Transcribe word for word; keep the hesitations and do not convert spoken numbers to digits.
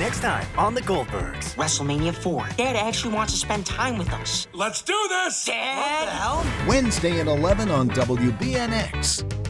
Next time on the Goldbergs. WrestleMania four. Dad actually wants to spend time with us. Let's do this! Dad! What the hell? Wednesday at eleven on W B N X.